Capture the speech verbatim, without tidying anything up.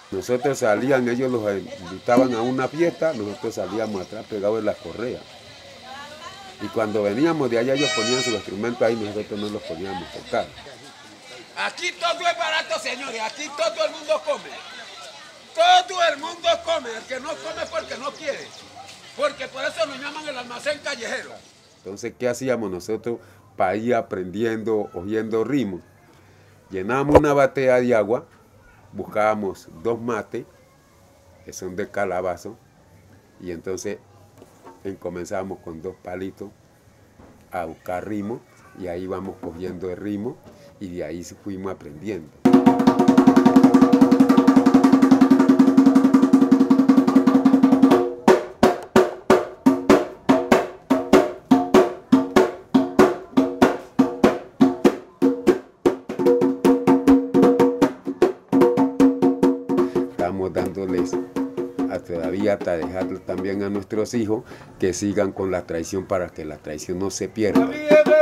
Nosotros salían, ellos los invitaban a una fiesta, nosotros salíamos atrás pegados de las correas. Y cuando veníamos de allá ellos ponían sus instrumentos ahí, nosotros no los poníamos a tocar. Aquí todo es barato, señores, aquí todo el mundo come. Todo el mundo come, el que no come porque no quiere. Porque por eso nos llaman el almacén callejero. Entonces, ¿qué hacíamos nosotros para ir aprendiendo, oyendo ritmos? Llenábamos una batea de agua, buscábamos dos mates, que son de calabazo, y entonces comenzábamos con dos palitos a buscar ritmos, y ahí vamos cogiendo el ritmo, y de ahí fuimos aprendiendo. Estamos dándoles a todavía hasta dejar también a nuestros hijos que sigan con la tradición para que la tradición no se pierda.